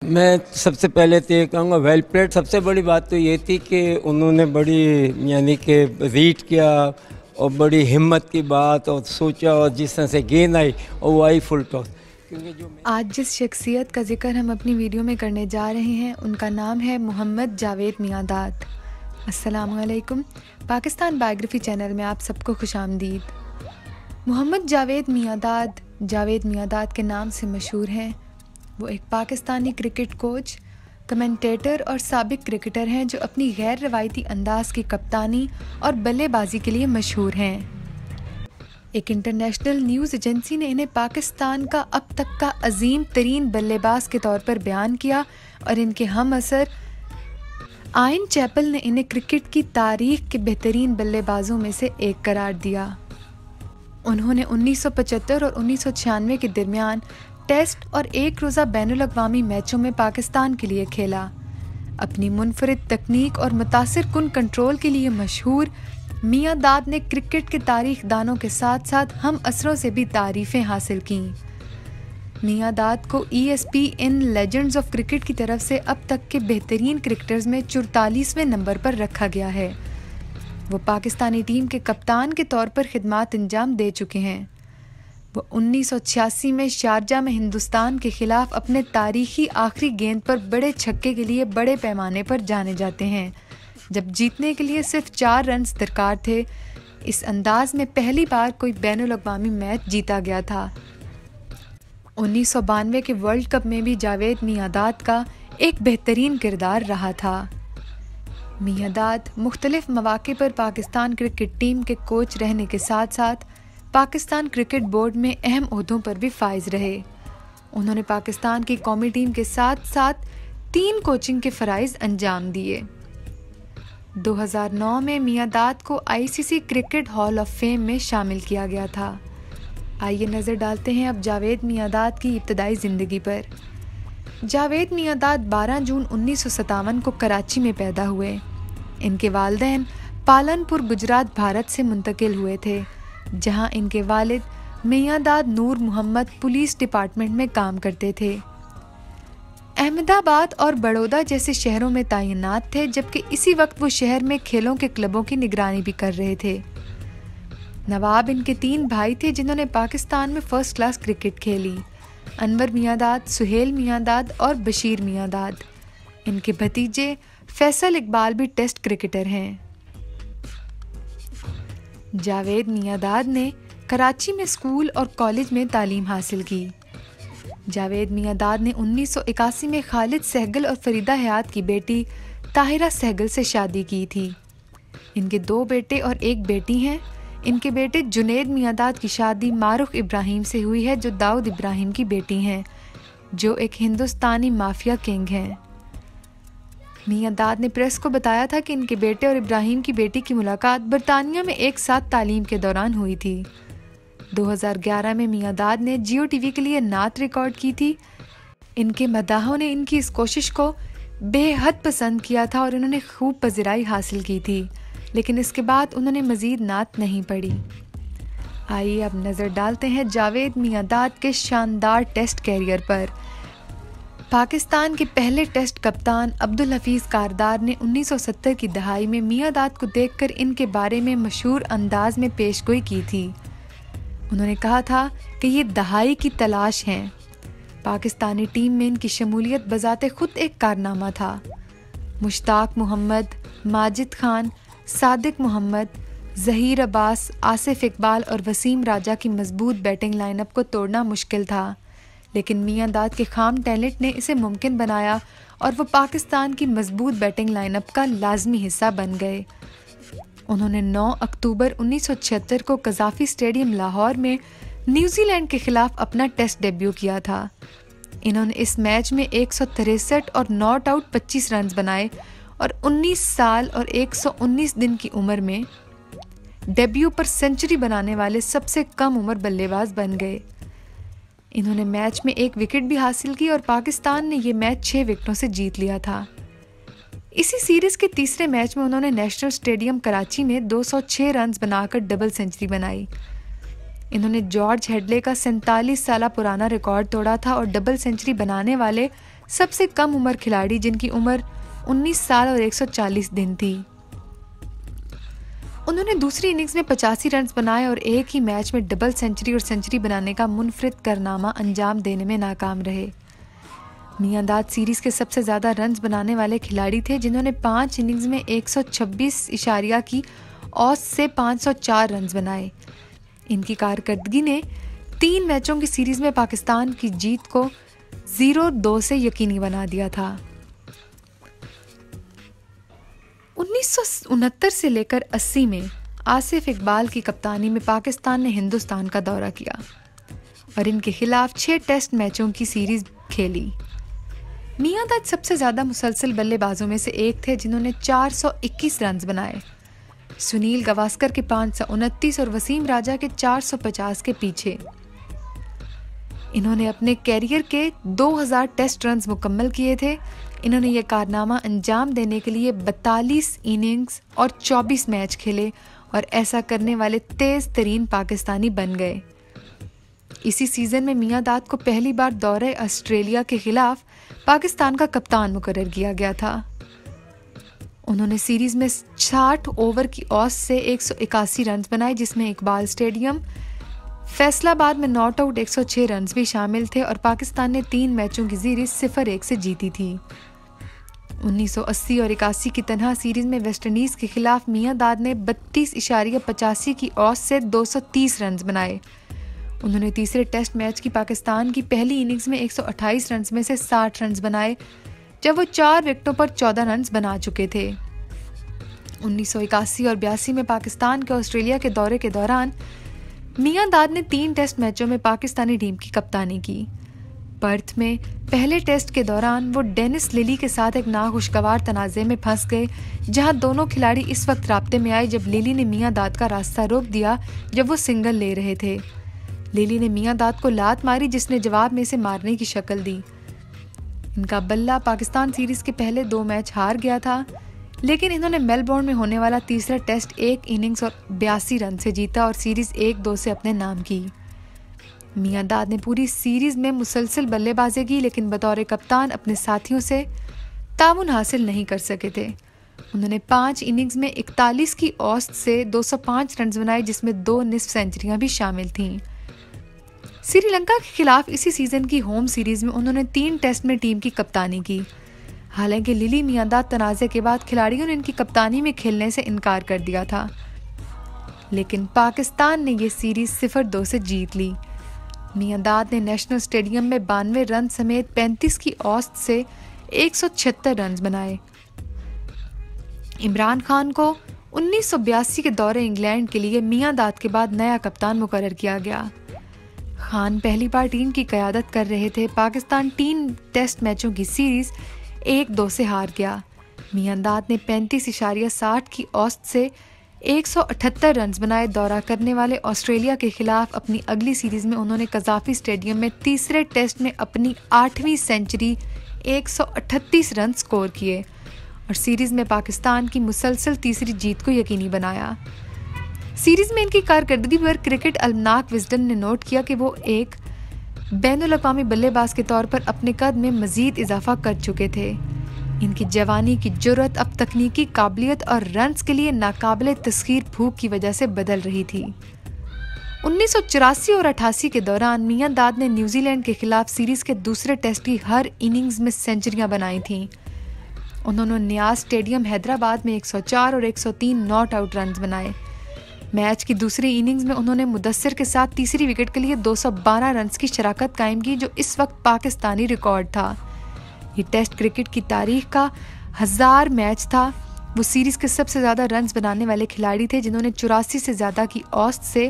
मैं सबसे पहले तो ये कहूँगा वेल प्लेड। सबसे बड़ी बात तो ये थी कि उन्होंने बड़ी यानी कि रीड किया और बड़ी हिम्मत की बात और सोचा और जिस तरह से गेंद आई और वो आई फुल टॉस। क्योंकि जो आज जिस शख्सियत का जिक्र हम अपनी वीडियो में करने जा रहे हैं उनका नाम है मोहम्मद जावेद मियांदाद। अस्सलाम वालेकुम। पाकिस्तान बायोग्राफी चैनल में आप सबको खुशामदीद। मोहम्मद जावेद मियांदाद के नाम से मशहूर हैं। वो एक पाकिस्तानी क्रिकेट कोच, कमेंटेटर और साबिक क्रिकेटर हैं जो अपनी गैर रवायती अंदाज की कप्तानी और बल्लेबाजी के लिए मशहूर हैं। एक इंटरनेशनल न्यूज़ एजेंसी ने इन्हें पाकिस्तान का अब तक का अजीम तरीन बल्लेबाज के तौर पर बयान किया और इनके हम असर आयन चैपल ने इन्हें क्रिकेट की तारीख के बेहतरीन बल्लेबाजों में से एक करार दिया। उन्होंने 1975 और 1996 के दरमियान टेस्ट और एक रोज़ा बैनुल-अक़वामी मैचों में पाकिस्तान के लिए खेला। अपनी मुनफरिद तकनीक और मुतासिर कुन कंट्रोल के लिए मशहूर मियांदाद ने क्रिकेट के तारीख दानों के साथ साथ हम असरों से भी तारीफ़ें हासिल कीं। मियांदाद को ESPN लेजेंड्स ऑफ क्रिकेट की तरफ से अब तक के बेहतरीन क्रिकेटर्स में 44वें नंबर पर रखा गया है। वो पाकिस्तानी टीम के कप्तान के तौर पर खिदमात अंजाम दे चुके हैं। वो 1986 में शारजा में हिंदुस्तान के खिलाफ अपने तारीखी आखिरी गेंद पर बड़े छक्के के लिए बड़े पैमाने पर जाने जाते हैं, जब जीतने के लिए सिर्फ 4 रन दरकार थे। इस अंदाज में पहली बार कोई बैनुल-अक़वामी मैच जीता गया था। 1992 के वर्ल्ड कप में भी जावेद मियांदाद का एक बेहतरीन किरदार रहा था। मियांदाद मुख्तलिफ मौक़े पर पाकिस्तान क्रिकेट टीम के कोच रहने के साथ साथ पाकिस्तान क्रिकेट बोर्ड में अहम ओहदों पर भी फाइज रहे। उन्होंने पाकिस्तान की कौमी टीम के साथ साथ 3 कोचिंग के फ़राइज़ अंजाम दिए। 2009 में मियांदाद को ICC cricket hall of fame में शामिल किया गया था। आइए नज़र डालते हैं अब जावेद मियांदाद की इब्तदाई ज़िंदगी पर। जावेद मियांदाद 12 जून 1957 को कराची में पैदा हुए। इनके वालिदैन पालनपुर गुजरात भारत से मुंतकिल हुए थे, जहां इनके वालिद मियांदाद नूर मोहम्मद पुलिस डिपार्टमेंट में काम करते थे। अहमदाबाद और बड़ौदा जैसे शहरों में तैनात थे, जबकि इसी वक्त वो शहर में खेलों के क्लबों की निगरानी भी कर रहे थे। नवाब इनके 3 भाई थे जिन्होंने पाकिस्तान में फर्स्ट क्लास क्रिकेट खेली: अनवर मियांदाद, सुहेल मियांदाद और बशीर मियांदाद। इनके भतीजे फैसल इकबाल भी टेस्ट क्रिकेटर हैं। जावेद मियांदाद ने कराची में स्कूल और कॉलेज में तालीम हासिल की। जावेद मियांदाद ने 1981 में खालिद सहगल और फरीदा हयात की बेटी ताहिरा सहगल से शादी की थी। इनके 2 बेटे और 1 बेटी हैं। इनके बेटे जुनैद मियांदाद की शादी मारूख इब्राहिम से हुई है, जो दाऊद इब्राहिम की बेटी हैं, जो एक हिंदुस्तानी माफिया किंग हैं। मियांदाद ने प्रेस को बताया था कि इनके बेटे और इब्राहिम की बेटी की मुलाकात बरतानिया में एक साथ तालीम के दौरान हुई थी। 2011 में मियांदाद ने जियो टीवी के लिए नात रिकॉर्ड की थी। इनके मदाहों ने इनकी इस कोशिश को बेहद पसंद किया था और इन्होंने खूब पज़िराई हासिल की थी, लेकिन इसके बाद उन्होंने मज़ीद नात नहीं पढ़ी। आइए अब नज़र डालते हैं जावेद मियांदाद के शानदार टेस्ट कैरियर पर। पाकिस्तान के पहले टेस्ट कप्तान अब्दुल हफीज़ कारदार ने 1970 की दहाई में मियांदाद को देखकर इनके बारे में मशहूर अंदाज में पेशगोई की थी। उन्होंने कहा था कि ये दहाई की तलाश हैं। पाकिस्तानी टीम में इनकी शमूलियत बजाते खुद एक कारनामा था। मुश्ताक मोहम्मद, माजिद खान, सादिक मोहम्मद, ज़हीर अब्बास, आसिफ इकबाल और वसीम राजा की मजबूत बैटिंग लाइनअप को तोड़ना मुश्किल था, लेकिन मियांदाद के खाम टैलेंट ने इसे मुमकिन बनाया और वो पाकिस्तान की मजबूत बैटिंग लाइनअप का लाजमी हिस्सा बन गए। उन्होंने 9 अक्टूबर 1976 को कज़ाफ़ी स्टेडियम लाहौर में न्यूजीलैंड के खिलाफ अपना टेस्ट डेब्यू किया था। इन्होंने इस मैच में 163 और नॉट आउट 25 रन बनाए और 19 साल और 119 दिन की उम्र में डेब्यू पर सेंचुरी बनाने वाले सबसे कम उम्र बल्लेबाज बन गए। इन्होंने मैच में 1 विकेट भी हासिल की और पाकिस्तान ने ये मैच 6 विकेटों से जीत लिया था। इसी सीरीज के तीसरे मैच में उन्होंने नेशनल स्टेडियम कराची में 206 रन बनाकर डबल सेंचुरी बनाई। इन्होंने जॉर्ज हेडले का 47 साल पुराना रिकॉर्ड तोड़ा था और डबल सेंचुरी बनाने वाले सबसे कम उम्र खिलाड़ी जिनकी उम्र 19 साल और 140 दिन थी। उन्होंने दूसरी इनिंग्स में 85 रन बनाए और एक ही मैच में डबल सेंचुरी और सेंचुरी बनाने का मुनफरिद कारनामा अंजाम देने में नाकाम रहे। मियांदाद सीरीज के सबसे ज्यादा रन बनाने वाले खिलाड़ी थे, जिन्होंने 5 इनिंग्स में 126 इशारिया की औसत से 504 रन बनाए। इनकी कारकर्दगी ने 3 मैचों की सीरीज में पाकिस्तान की जीत को 0-2 से यकीनी बना दिया था। 1969 से लेकर 80 में आसिफ इकबाल की कप्तानी में पाकिस्तान ने हिंदुस्तान का दौरा किया और इनके खिलाफ 6 टेस्ट मैचों की सीरीज खेली। मियांदाद सबसे ज्यादा मुसलसल बल्लेबाजों में से एक थे, जिन्होंने 421 रन बनाए। सुनील गावस्कर के 529 और वसीम राजा के 450 के पीछे। इन्होंने अपने कैरियर के 2000 टेस्ट रन मुकम्मल किए थे। इन्होंने यह कारनामा अंजाम देने के लिए 42 इनिंग्स और 24 मैच खेले और ऐसा करने वाले तेज तरीन पाकिस्तानी बन गए। इसी सीजन में मियांदाद को पहली बार दौरे ऑस्ट्रेलिया के खिलाफ पाकिस्तान का कप्तान मुकर्रर किया गया था। उन्होंने सीरीज में 60 ओवर की औसत से 181 रन बनाए, जिसमें इकबाल स्टेडियम फैसलाबाद में नॉट आउट 106 रन भी शामिल थे और पाकिस्तान ने 3 मैचों की सीरीज 0-1 से जीती थी। 1980 और 81 की तरह सीरीज में वेस्टइंडीज के खिलाफ मियांदाद ने 32.85 की औसत से 230 रन बनाए। उन्होंने तीसरे टेस्ट मैच की पाकिस्तान की पहली इनिंग्स में 128 रन में से 60 रन बनाए, जब वो 4 विकेटों पर 14 रन बना चुके थे। 1981 और 82 में पाकिस्तान के ऑस्ट्रेलिया के दौरे के दौरान मियांदाद ने 3 टेस्ट मैचों में पाकिस्तानी टीम की कप्तानी की। पर्थ में पहले टेस्ट के दौरान वो डेनिस लिली के साथ एक नाखुशगवार तनाज़े में फंस गए, जहां दोनों खिलाड़ी इस वक्त राब्ते में आए जब लिली ने मियांदाद का रास्ता रोक दिया जब वो सिंगल ले रहे थे। लिली ने मियांदाद को लात मारी, जिसने जवाब में इसे मारने की शक्ल दी। इनका बल्ला पाकिस्तान सीरीज के पहले 2 मैच हार गया था, लेकिन इन्होंने मेलबोर्न में होने वाला तीसरा टेस्ट 1 इनिंग्स और 82 रन से जीता और सीरीज 1-2 से अपने नाम की। मियांदाद ने पूरी सीरीज में मुसलसल बल्लेबाजी की, लेकिन बतौर कप्तान अपने साथियों से ताउन हासिल नहीं कर सके थे। उन्होंने 5 इनिंग्स में 41 की औसत से 205 रन बनाए, जिसमें 2 निस्फ सेंचुरियां भी शामिल थीं। श्रीलंका के खिलाफ इसी सीजन की होम सीरीज में उन्होंने 3 टेस्ट में टीम की कप्तानी की। हालांकि लिली मियांदाद तनाज़े के बाद खिलाड़ियों ने इनकी कप्तानी में खेलने से इनकार कर दिया था, लेकिन पाकिस्तान ने यह सीरीज 0-2 से जीत ली। मियांदाद ने नेशनल स्टेडियम में 92 रन समेत 35 की औसत से 176 रन बनाए। इमरान खान को 1982 के दौरे इंग्लैंड के लिए मियांदाद के बाद नया कप्तान मुकर्रर किया गया। खान पहली बार टीम की क़यादत कर रहे थे। पाकिस्तान 3 टेस्ट मैचों की सीरीज 1-2 से हार गया। मियांदाद ने 35.60 की औसत से 178 रन बनाए। दौरा करने वाले ऑस्ट्रेलिया के खिलाफ अपनी अगली सीरीज में उन्होंने कजाफी स्टेडियम में तीसरे टेस्ट में अपनी 8वीं सेंचुरी 138 रन स्कोर किए और सीरीज में पाकिस्तान की मुसलसल तीसरी जीत को यकीनी बनाया। सीरीज में इनकी कारकर्दगी पर क्रिकेट अलमनाक विजडन ने नोट किया कि वो एक बैनुल-अक़वामी बल्लेबाज के तौर पर अपने कद में मजीद इजाफा कर चुके थे। इनकी जवानी की जुर्रत अब तकनीकी काबिलियत और रन्स के लिए नाकाबिले तस्खीर भूख की वजह से बदल रही थी। 1984 और 88 के दौरान मियांदाद ने न्यूजीलैंड के खिलाफ सीरीज के दूसरे टेस्ट की हर इनिंग्स में सेंचुरियां बनाई थीं। उन्होंने नियाज स्टेडियम हैदराबाद में 104 और 103 नॉट आउट रन बनाए। मैच की दूसरी इनिंग्स में उन्होंने मुदस्सिर के साथ तीसरी विकेट के लिए 212 रन की शराकत कायम की, जो इस वक्त पाकिस्तानी रिकॉर्ड था। ये टेस्ट क्रिकेट की तारीख का 1000 मैच था। वो सीरीज के सबसे ज़्यादा रन बनाने वाले खिलाड़ी थे, जिन्होंने 84 से ज़्यादा की औसत से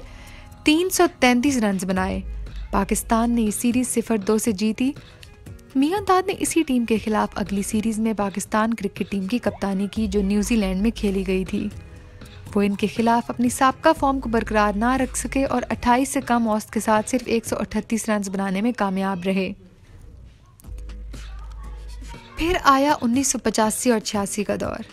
333 रन बनाए। पाकिस्तान ने ये सीरीज 0-2 से जीती। मियांदाद ने इसी टीम के खिलाफ अगली सीरीज में पाकिस्तान क्रिकेट टीम की कप्तानी की, जो न्यूजीलैंड में खेली गई थी। वो इनके खिलाफ अपनी साबका फॉर्म को बरकरार ना रख सके और 28 से कम औसत के साथ सिर्फ 138 रन बनाने में कामयाब रहे। फिर आया 1985 और 86 का दौर।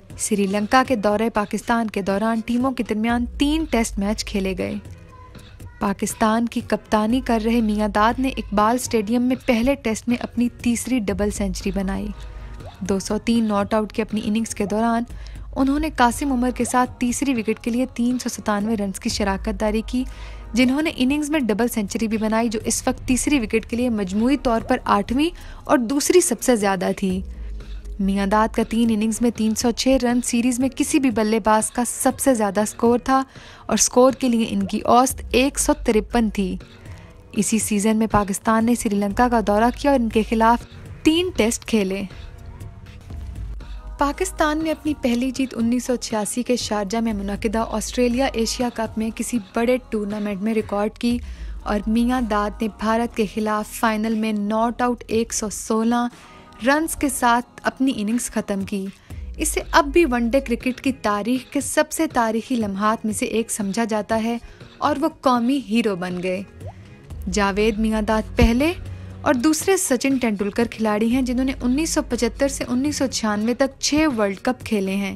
श्रीलंका के दौरे पाकिस्तान के दौरान टीमों के दरमियान 3 टेस्ट मैच खेले गए। पाकिस्तान की कप्तानी कर रहे मियांदाद ने इकबाल स्टेडियम में पहले टेस्ट में अपनी तीसरी डबल सेंचुरी बनाई। 203 नॉट आउट की अपनी इनिंग्स के दौरान उन्होंने कासिम उमर के साथ तीसरी विकेट के लिए 397 रन्स की शराकतदारी की, जिन्होंने इनिंग्स में डबल सेंचुरी भी बनाई, जो इस वक्त तीसरी विकेट के लिए मजमूई तौर पर 8वीं और दूसरी सबसे ज़्यादा थी। मियांदाद का 3 इनिंग्स में 306 रन सीरीज़ में किसी भी बल्लेबाज का सबसे ज़्यादा स्कोर था और स्कोर के लिए इनकी औसत 153 थी। इसी सीज़न में पाकिस्तान ने श्रीलंका का दौरा किया और इनके खिलाफ 3 टेस्ट खेले। पाकिस्तान ने अपनी पहली जीत 1986 के शारजा में मुनक़िदा ऑस्ट्रेलिया एशिया कप में किसी बड़े टूर्नामेंट में रिकॉर्ड की और मियांदाद ने भारत के खिलाफ फाइनल में नॉट आउट 116 रन्स के साथ अपनी इनिंग्स ख़त्म की। इसे अब भी वनडे क्रिकेट की तारीख के सबसे तारीखी लम्हात में से एक समझा जाता है और वो कौमी हीरो बन गए। जावेद मियांदाद पहले और दूसरे सचिन तेंदुलकर खिलाड़ी हैं जिन्होंने 1975 से 1996 तक 6 वर्ल्ड कप खेले हैं।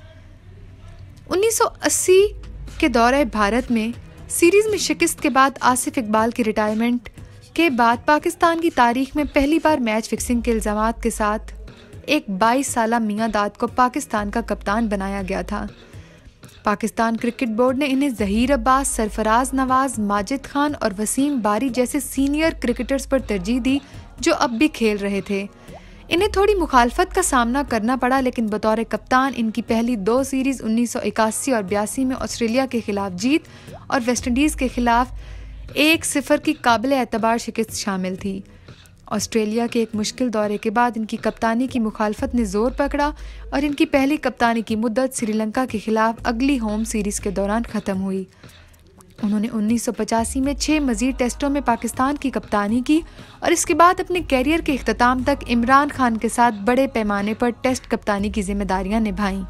1980 के दौरे भारत में सीरीज में शिकस्त के बाद आसिफ इकबाल की रिटायरमेंट के बाद पाकिस्तान की तारीख में पहली बार मैच फिक्सिंग के इल्ज़ामात के साथ एक 22 साला मियांदाद को पाकिस्तान का कप्तान बनाया गया था। पाकिस्तान क्रिकेट बोर्ड ने इन्हें ज़हीर अब्बास, सरफराज नवाज, माजिद खान और वसीम बारी जैसे सीनियर क्रिकेटर्स पर तरजीह दी जो अब भी खेल रहे थे। इन्हें थोड़ी मुखालफत का सामना करना पड़ा, लेकिन बतौर कप्तान इनकी पहली 2 सीरीज़ 1981 और 82 में ऑस्ट्रेलिया के खिलाफ जीत और वेस्टइंडीज़ के खिलाफ 1-0 की काबिल एतबार शिकस्त शामिल थी। ऑस्ट्रेलिया के एक मुश्किल दौरे के बाद इनकी कप्तानी की मुखालफत ने जोर पकड़ा और इनकी पहली कप्तानी की मुद्दत श्रीलंका के खिलाफ अगली होम सीरीज़ के दौरान ख़त्म हुई। उन्होंने 1985 में 6 मज़ीद टेस्टों में पाकिस्तान की कप्तानी की और इसके बाद अपने कैरियर के इख्तिताम तक इमरान खान के साथ बड़े पैमाने पर टेस्ट कप्तानी की जिम्मेदारियां निभाईं।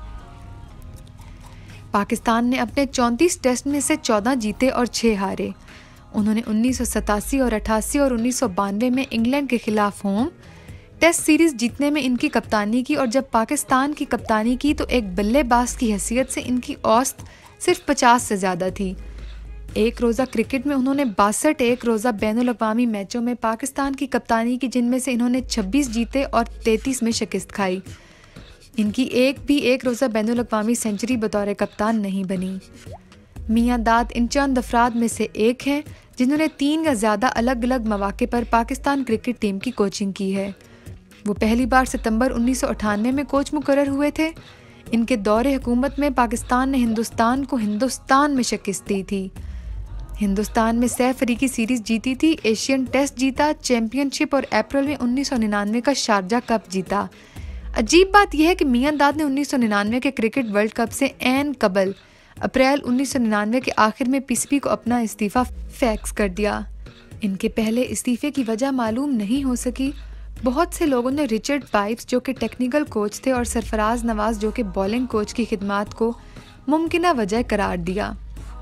पाकिस्तान ने अपने 34 टेस्ट में से 14 जीते और 6 हारे। उन्होंने 1987 और 88 और 1992 में इंग्लैंड के खिलाफ होम टेस्ट सीरीज जीतने में इनकी कप्तानी की और जब पाकिस्तान की कप्तानी की तो एक बल्लेबाज की हैसियत से इनकी औसत सिर्फ 50 से ज़्यादा थी। एक रोज़ा क्रिकेट में उन्होंने 62 एक रोज़ा बैनुल-अक़वामी मैचों में पाकिस्तान की कप्तानी की, जिनमें से इन्होंने 26 जीते और 33 में शिकस्त खाई। इनकी एक रोज़ा बैनुल-अक़वामी सेंचुरी बतौर कप्तान नहीं बनी। मियांदाद इन चंद अफराद में से एक हैं जिन्होंने 3 या ज़्यादा अलग अलग मौक़े पर पाकिस्तान क्रिकेट टीम की कोचिंग की है। वो पहली बार सितंबर 1998 में कोच मुकर्रर हुए थे। इनके दौरे हुकूमत में पाकिस्तान ने हिंदुस्तान को हिंदुस्तान में शिकस्त दी थी। हिंदुस्तान में 6 अफ्रीकी सीरीज़ जीती थी, एशियन टेस्ट जीता, चैम्पियनशिप और अप्रैल में 1999 का शारजा कप जीता। अजीब बात यह है कि मियांदाद ने 1999 के क्रिकेट वर्ल्ड कप से ऐन कबल अप्रैल 1999 के आखिर में पीसीबी को अपना इस्तीफ़ा फैक्स कर दिया। इनके पहले इस्तीफ़े की वजह मालूम नहीं हो सकी। बहुत से लोगों ने रिचर्ड पाइप्स जो कि टेक्निकल कोच थे और सरफराज नवाज जो कि बॉलिंग कोच की खिदमात को मुमकिना वजह करार दिया।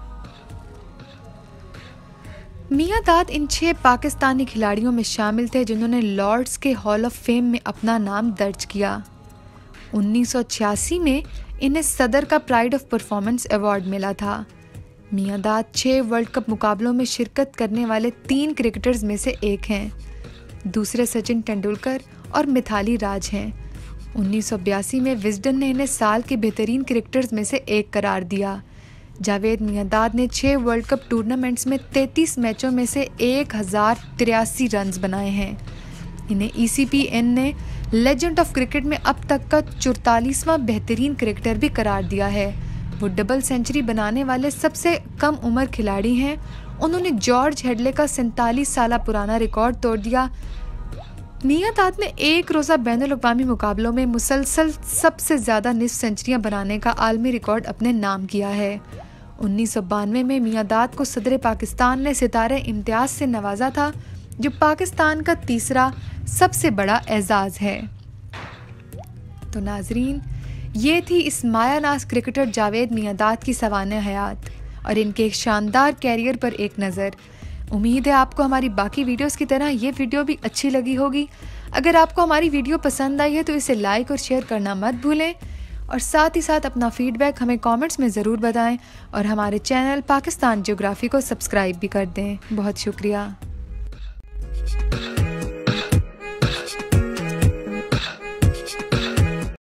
मियांदाद इन 6 पाकिस्तानी खिलाड़ियों में शामिल थे जिन्होंने लॉर्ड्स के हॉल ऑफ फेम में अपना नाम दर्ज किया। 1986 में इन्हें सदर का प्राइड ऑफ परफॉर्मेंस अवार्ड मिला था। मियांदाद 6 वर्ल्ड कप मुकाबलों में शिरकत करने वाले 3 क्रिकेटर्स में से एक हैं। दूसरे सचिन तेंदुलकर और मिथाली राज हैं। 1982 में विजडन ने इन्हें साल के बेहतरीन क्रिकेटर्स में से एक करार दिया। जावेद मियांदाद ने 6 वर्ल्ड कप टूर्नामेंट्स में 33 मैचों में से 1083 रन्स बनाए हैं। इन्हें ECPN ने लेजेंड ऑफ क्रिकेट में अब तक का 44वां बेहतरीन क्रिकेटर भी करार दिया है। वो डबल सेंचुरी बनाने वाले सबसे कम उम्र खिलाड़ी हैं। उन्होंने जॉर्ज हेडले का 47 साल पुराना रिकॉर्ड तोड़ दिया। मियांदाद ने एक रोज़ा बैनुल-अक़वामी मुकाबलों में मुसलसल सबसे ज़्यादा निस्फ सेंचुरियाँ बनाने का आलमी रिकॉर्ड अपने नाम किया है। 1992 में मियांदाद को सदर पाकिस्तान ने सितारे इम्तियाज़ से नवाजा था, जो पाकिस्तान का तीसरा सबसे बड़ा एजाज़ है। तो नाजरीन, ये थी इस मायानाज क्रिकेटर जावेद मियांदाद की सवाने हयात और इनके एक शानदार कैरियर पर एक नज़र। उम्मीद है आपको हमारी बाकी वीडियोस की तरह ये वीडियो भी अच्छी लगी होगी। अगर आपको हमारी वीडियो पसंद आई है तो इसे लाइक और शेयर करना मत भूलें और साथ ही साथ अपना फीडबैक हमें कमेंट्स में ज़रूर बताएं और हमारे चैनल पाकिस्तान ज्योग्राफी को सब्सक्राइब भी कर दें। बहुत शुक्रिया।